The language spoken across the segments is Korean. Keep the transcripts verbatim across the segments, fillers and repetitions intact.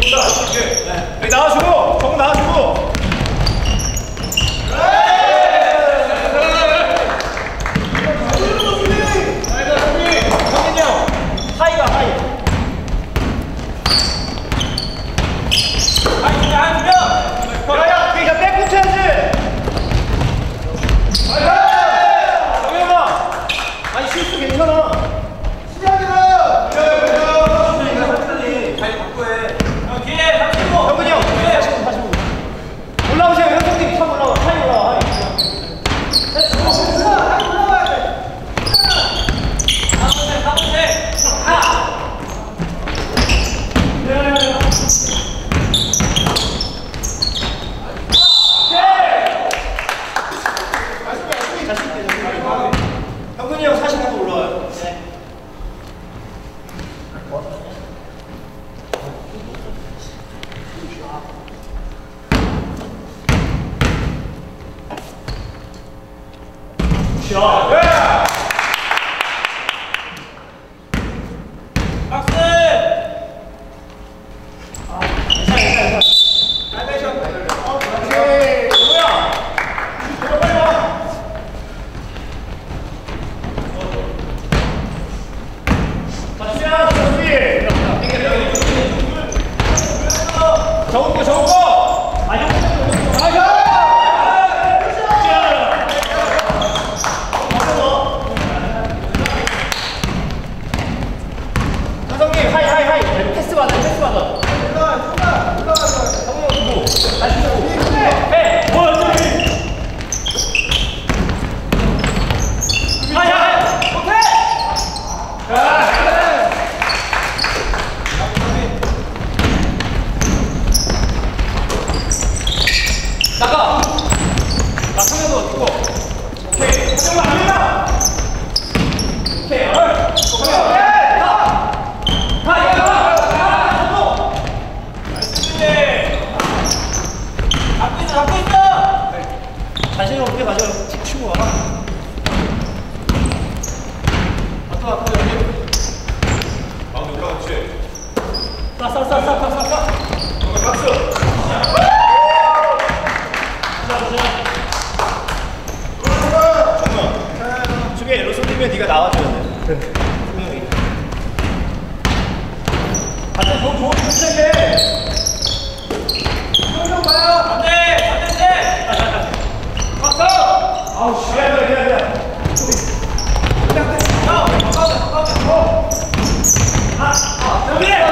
여기 나와주고, 정 나와주고. 성민이 형, 하이가 하이. 하이 주면 하이 주면. 야야, 그냥 백 붙여야지. 정현아, 아니 실수 괜찮아. 시작이다. 잘 바꿔 해. 뒤에 삼십오. 형근이 형, 사십오, 사십오. 올라오세요, 형님. 참 올라와, 하이 올라와, 하이. 하이 올라와야 돼. 가보세, 가보세. 가. 형근이 형 사십오 도 올라와요. 네. 샷! 네! 박스! 아, 괜찮아, 괜찮아, 괜찮아. 나이션. 오케이. 뭐야? 들어, 빨리 와. 박수야, 준비. 적은 거, 적은 거. 아니, 나이션! 패스 받아, 패스 받아. 올라와, 올라와, 올라와. 성공 주고, 다시 주고. 해, 원, 투. 하이, 하이, 오케이. 나가. 나 성현도 주고. 오케이. 성현 안 된다. 오케이, 얼. 성현. 잡고 있어! 자신을 어떻게 가져? 치고 와. 앞으로, 앞으로, 여기. 마운드 올라갔지? 싸, 싸, 싸, 싸, 싸, 싸. 정말 박수! 잠깐만. 중에 로손 뛰면 네가 나와줘야 돼. 분명히. 반대 좋은, 좋은 시작해! 형형 봐요! 반대! 아우 씨, 미안, 미안, 미안. 야, 가까우자, 가까우자. 어. 아, 아, 여기. 아,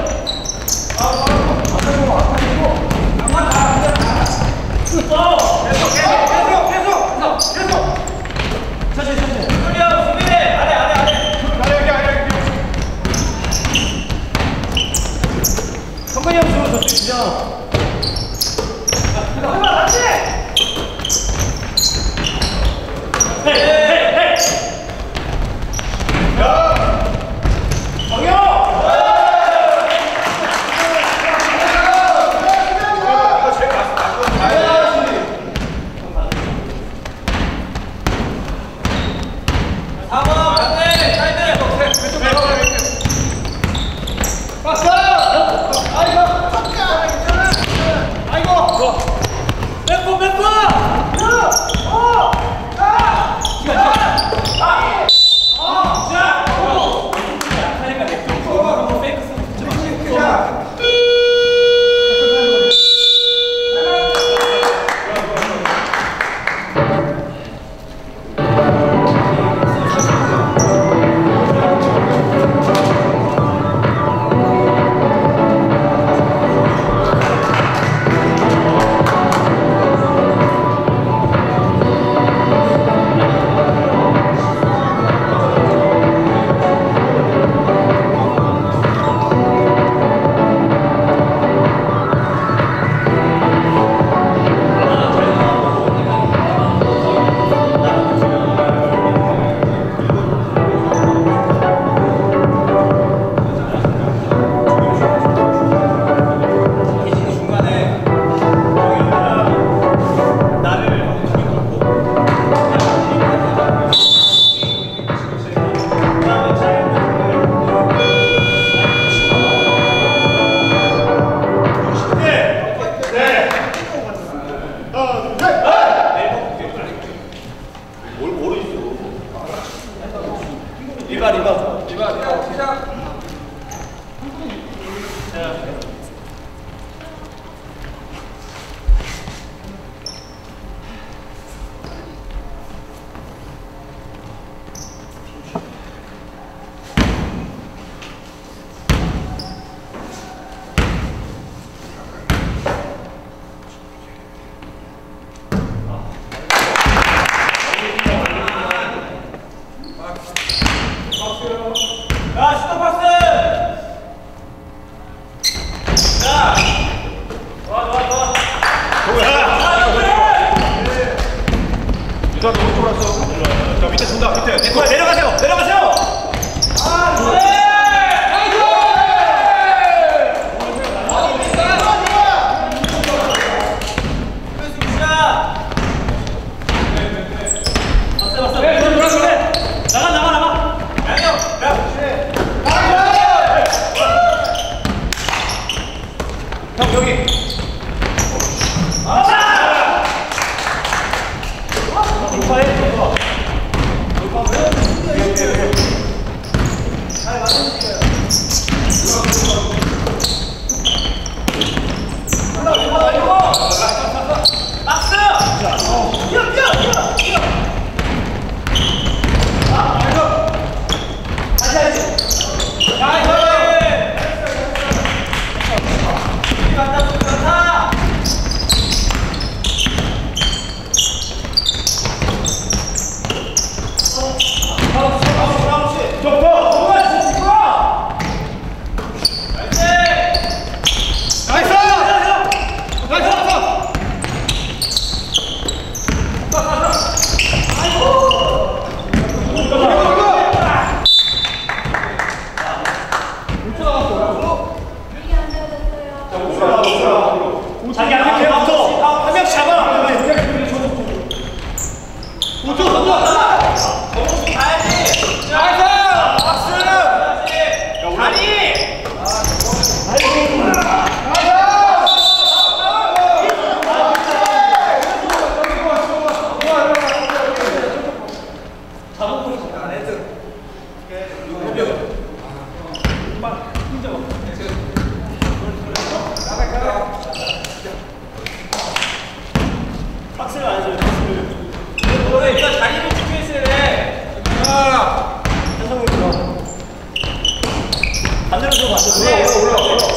앞에 보고, 앞에 보고. 앞만 가, 그냥 가. 어, 계속, 계속, 계속, 계속, 계속. 천천히, 천천히. 수비야, 수비. 아래, 아래, 아래. 아래, 여기, 아래, 여기. 성근이 형 주로 저쪽 주잖아. 얼마 낫지? 헤이 헤이 헤이 야 정영 아이고 뺏고 뺏고 어! 가! 내려가세요. 내려가세요. 아, 좋네. 나가 나가 나가. 양형. 형 여기. 아! 돌파해. 돌파. 돌파 왜? 잘 맞으세요. 올라 올라 올라. 박스. 뛰어 뛰어 뛰어 뛰어. 아, 알죠. 다시 해야지. 나이스. 간다 간다. 자기 앞에 배워서 한 명씩 잡아. 우주 던져. 너무 가야지. 나이스. 박수. 다리. 박스를 안 해줘요. 너네 일단 자리를 지켜 있어야 돼. 아, 현성을 들어. 반대로 들어 봤어. 올라 올라 올라 올라.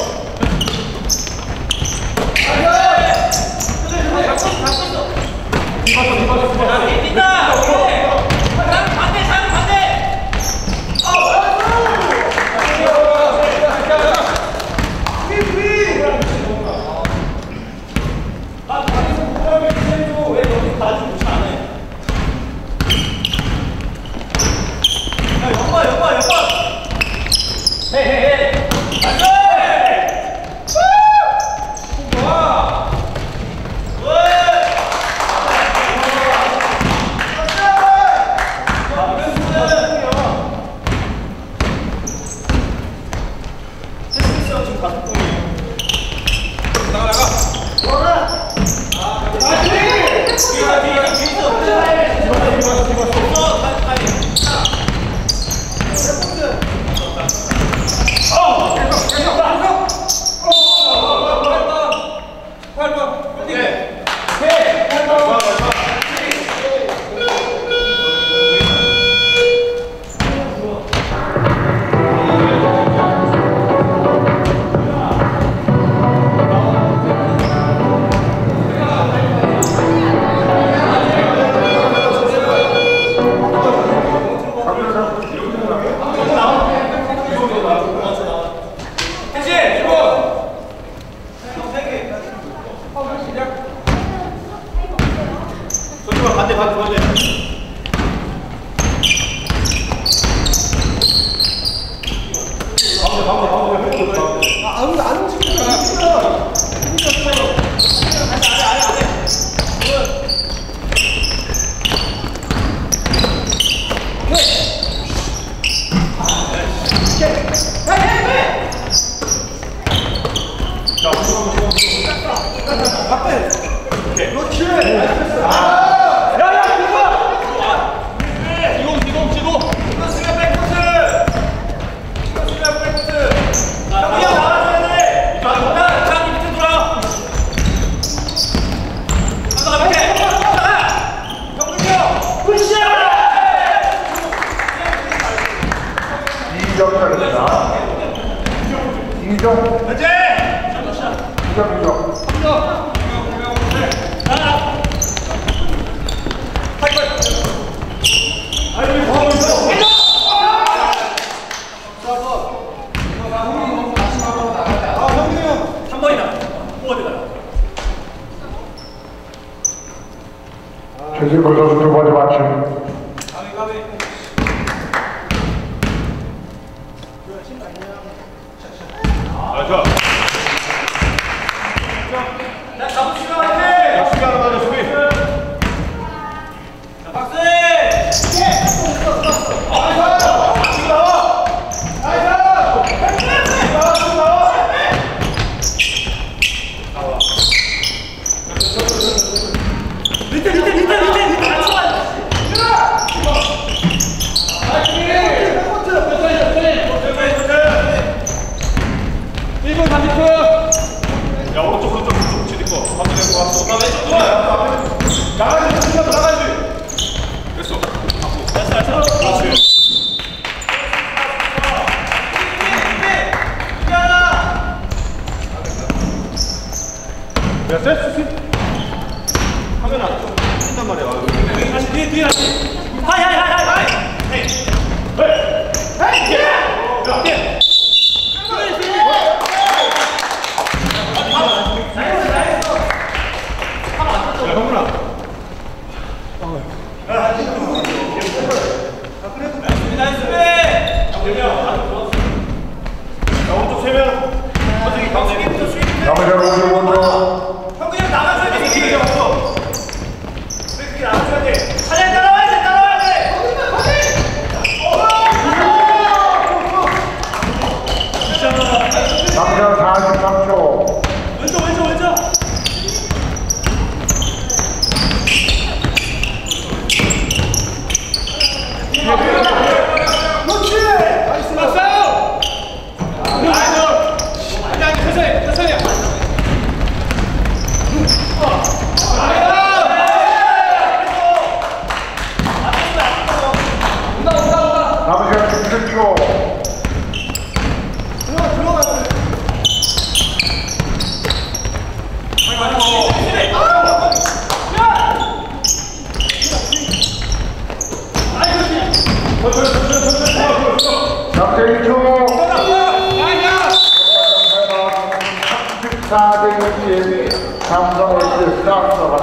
반대 반대 반대. 아, 아무 안 움직이잖아. 이 점. 현재! 이 점, 이 점. 삼 점. 하나. 팔 번. 아이고, 더 하고 있어. 일 점! 아, 형님 형. 삼 번이다. 뽑아야 되잖아. 최진걸 선수 두 번째 맞춤. 가위, 가위. 나가야지, 나가야지. 됐어. 됐어, 됐어. 그렇지. 야, 세트 스 카메라 좀 뜬단 말이야. 다시 뒤에 뒤에 다시. 하이 하이 하이 하이. 헤이. 헤이. 헤이. 야, 야. 나이스 나이스. 하나 안 떴어. 야, 형훈아. 야, 나이스 배. 야, 오른쪽 세 명. 어떻게 강수기부터 수비. 남자 오늘 먼저 형 그냥 나가줘야 돼. 기회 없어. 왜 그렇게 나가줘야 돼? 사장 따라와야 돼. 따라와야 돼. 남자 사십삼 초 왼쪽 왼쪽 왼쪽. 그렇지. 나이스. 박사요. 나이스. 아니 아니 천천히 천천히. 남자 십칠 초 들어가 들어가. 남자 일 초 삼십사 대 일 삼성 에이스 스타트가